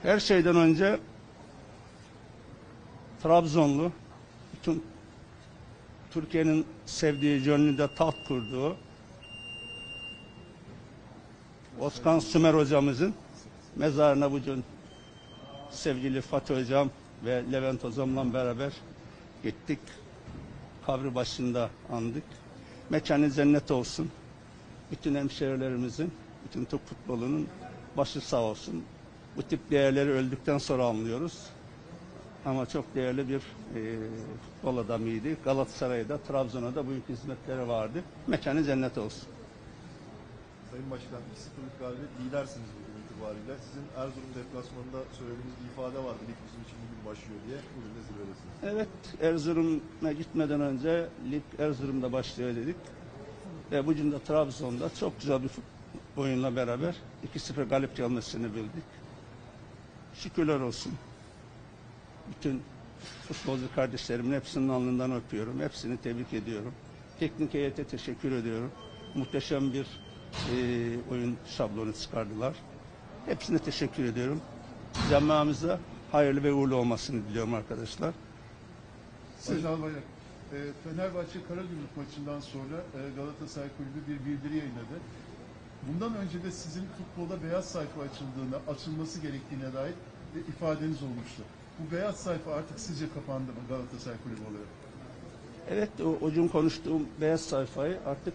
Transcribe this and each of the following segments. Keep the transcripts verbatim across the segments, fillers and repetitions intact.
Her şeyden önce Trabzonlu, bütün Türkiye'nin sevdiği, gönlünde taht kurduğu Özkan Sümer hocamızın mezarına bugün sevgili Fatih hocam ve Levent hocamla beraber gittik. Kabri başında andık. Mekanı cennet olsun. Bütün hemşehrilerimizin, bütün Türk futbolunun başı sağ olsun. Bu tip değerleri öldükten sonra anlıyoruz. Ama çok değerli bir e, futbol adamıydı. Galatasaray'da, Trabzon'a da büyük hizmetleri vardı. Mekanı cennet olsun. Sayın Başkan, iki sıfırlık galibiyet lidersiniz bugün itibariyle. Sizin Erzurum deplasmanında söylediğiniz bir ifade vardı. Lig bizim için bugün başlıyor diye. Bugün de zirvedesiniz. Evet, Erzurum'a gitmeden önce lig Erzurum'da başlıyor dedik. Ve bugün de Trabzon'da çok güzel bir oyunla beraber iki sıfır galip gelmesini bildik. Şükürler olsun. Bütün futbolcu kardeşlerimin hepsinin alnından öpüyorum. Hepsini tebrik ediyorum. Teknik heyete teşekkür ediyorum. Muhteşem bir e, oyun şablonu çıkardılar. Hepsine teşekkür ediyorum. Camiamıza hayırlı ve uğurlu olmasını diliyorum arkadaşlar. Sayın Albayrak, e, Fenerbahçe Karagümrük maçından sonra e, Galatasaray Kulübü bir bildiri yayınladı. Bundan önce de sizin futbolda beyaz sayfa açıldığına, açılması gerektiğine dair bir ifadeniz olmuştu. Bu beyaz sayfa artık sizce kapandı mı Galatasaray Kulübü olarak? Evet, o, o gün konuştuğum beyaz sayfayı artık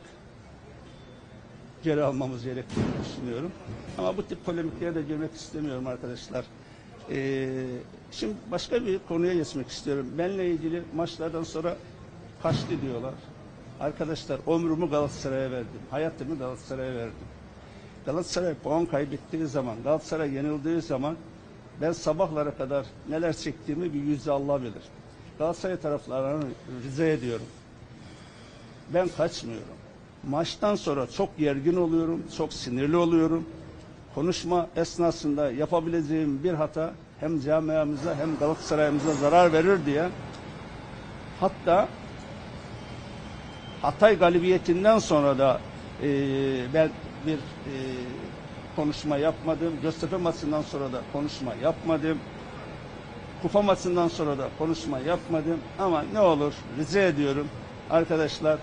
geri almamız gerektiğini düşünüyorum. Ama bu tip polemiklere de girmek istemiyorum arkadaşlar. Ee, şimdi başka bir konuya geçmek istiyorum. Benle ilgili maçlardan sonra kaçtı diyorlar. Arkadaşlar, ömrümü Galatasaray'a verdim. Hayatımı Galatasaray'a verdim. Galatasaray puan kaybettiği zaman, Galatasaray yenildiği zaman ben sabahlara kadar neler çektiğimi bir yüzde Allah bilir. Galatasaray taraflarını rica ediyorum. Ben kaçmıyorum. Maçtan sonra çok gergin oluyorum, çok sinirli oluyorum. Konuşma esnasında yapabileceğim bir hata hem camiamıza hem Galatasaray'ımıza zarar verir diye, hatta Hatay galibiyetinden sonra da e, ben bir e, konuşma yapmadım. Göztepe maçından sonra da konuşma yapmadım. Kupa maçından sonra da konuşma yapmadım. Ama ne olur rica ediyorum arkadaşlar,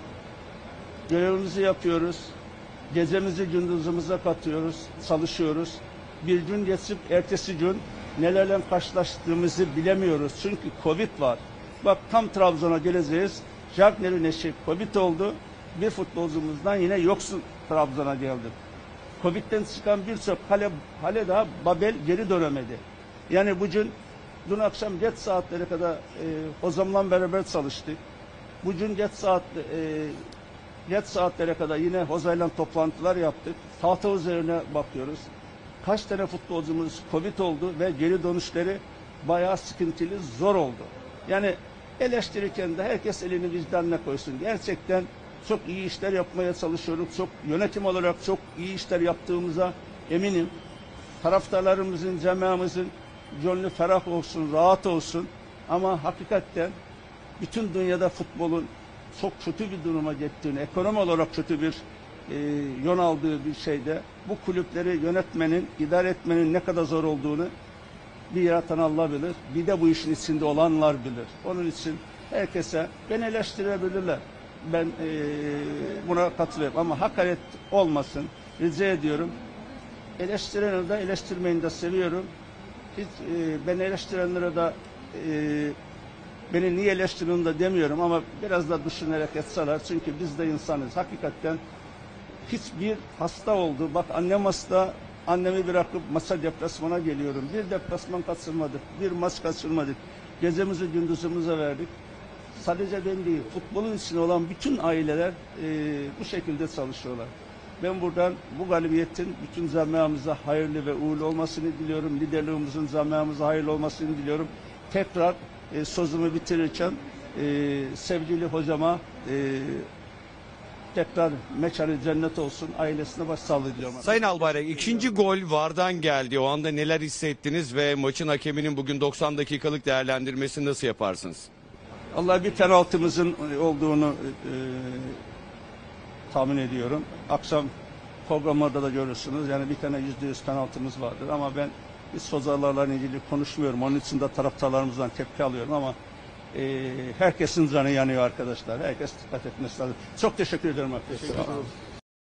görevimizi yapıyoruz. Gecemizi gündüzümüze katıyoruz, çalışıyoruz. Bir gün geçip ertesi gün nelerle karşılaştığımızı bilemiyoruz. Çünkü Covid var. Bak, tam Trabzon'a geleceğiz. Jackner'in eşi Covid oldu. Bir futbolcumuzdan yine yoksun Trabzon'a geldi. Covid'den çıkan birçok hale, hale daha Babel geri dönemedi. Yani bugün, dün akşam geç saatlere kadar e, hocamla beraber çalıştık. Bugün geç saat e, geç saatlere kadar yine hocayla toplantılar yaptık. Tahta üzerine bakıyoruz. Kaç tane futbolcumuz Covid oldu ve geri dönüşleri bayağı sıkıntılı, zor oldu. Yani eleştirirken de herkes elini vicdanına koysun. Gerçekten çok iyi işler yapmaya çalışıyoruz. Çok, yönetim olarak çok iyi işler yaptığımıza eminim. Taraftarlarımızın, camiamızın gönlü ferah olsun, rahat olsun. Ama hakikaten bütün dünyada futbolun çok kötü bir duruma gittiğini, ekonomi olarak kötü bir e, yön aldığı bir şeyde bu kulüpleri yönetmenin, idare etmenin ne kadar zor olduğunu bir yaratan Allah bilir. Bir de bu işin içinde olanlar bilir. Onun için herkese beni eleştirebilirler. Ben e, buna katılıyorum ama hakaret olmasın. Rica ediyorum. Eleştireni de eleştirmeyeni de seviyorum. Hiç e, ben eleştirenlere de e, beni niye eleştirin de demiyorum ama biraz da düşünerek etseler. Çünkü biz de insanız. Hakikaten hiçbir hasta oldu. Bak, annem hasta. Annemi bırakıp maça deplasmana geliyorum. Bir deplasman kaçırmadık. Bir maç kaçırmadık. Gecemizi gündüzümüze verdik. Sadece ben değil, futbolun içinde olan bütün aileler e, bu şekilde çalışıyorlar. Ben buradan bu galibiyetin bütün camiamıza hayırlı ve uğurlu olmasını diliyorum. Liderliğimizin camiamıza hayırlı olmasını diliyorum. Tekrar e, sözümü bitirirken e, sevgili hocama e, tekrar mekanı cennet olsun, ailesine başsağlığı diliyorum. Sayın Albayrak, ikinci gol VAR'dan geldi. O anda neler hissettiniz ve maçın hakeminin bugün doksan dakikalık değerlendirmesini nasıl yaparsınız? Allah, bir penaltımızın olduğunu e, tahmin ediyorum. Akşam programlarda da görürsünüz. Yani bir tane yüzde yüz penaltımız vardır ama ben Biz Sozalarla ilgili konuşmuyorum. Onun için de taraftarlarımızdan tepki alıyorum ama e, herkesin canı yanıyor arkadaşlar. Herkes dikkat etmesi lazım. Çok teşekkür ederim arkadaşlar.